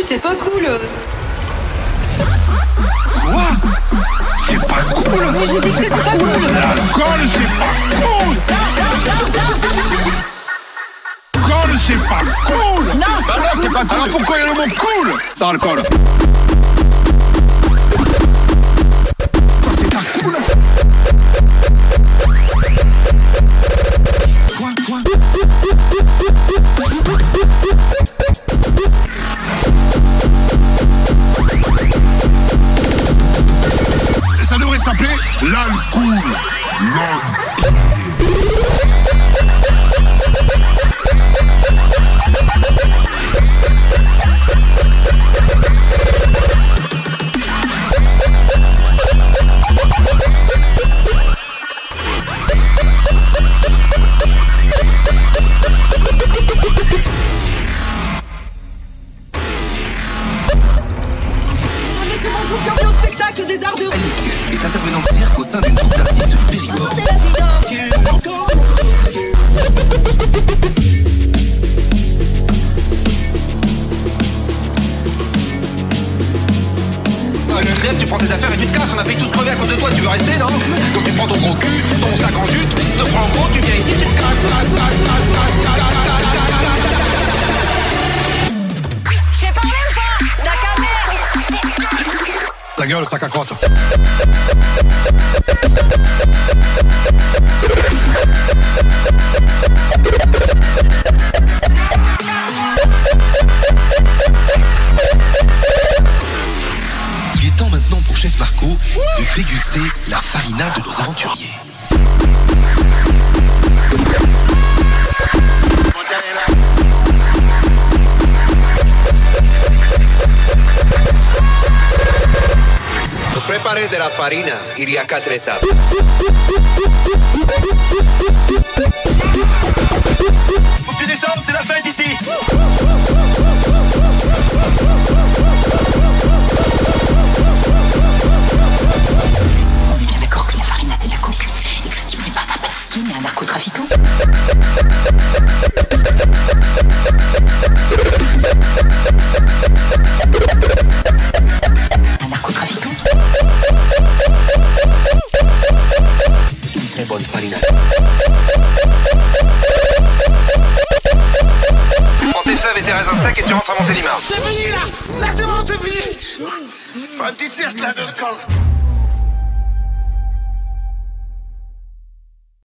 c'est pas cool. Quoi? C'est pas cool? Mais j'ai dit que c'était pas cool. L'alcool, c'est pas cool! L'alcool, c'est pas cool! Non, Bah non, c'est pas cool! Alors pourquoi il y a le mot cool dans l'alcool? Quoi, c'est pas cool? Quoi? Ça devrait s'appeler l'alcool. Laissez-moi vous regarder au spectacle des arts de rue. Annick est intervenante cirque au sein d'une troupe d'artistes du Périgord. Crève, tu prends tes affaires et tu te casses, on a fait tous crever à cause de toi, tu veux rester, non? Donc tu prends ton gros cul, ton sac en jute, te prends en gros, tu viens ici, tu te casses. J'ai parlé ou pas? Sac à merde! Ta gueule, sac à crotte. Il est temps maintenant pour Chef Marco de déguster la farina de nos aventuriers. Pour préparer de la farine, il y a 4 étapes. Faut que tu descendes, c'est la fête ici. On est bien d'accord que la farine c'est de la coke et que ce type n'est pas un pâtissier mais un narcotrafiquant. Un narcotrafiquant? C'est une très bonne farina. Prends tes fèves et tes raisins secs et tu rentres à Montélimar. C'est fini là! Là c'est bon, c'est fini! Fais une petite sieste là, 2 secondes!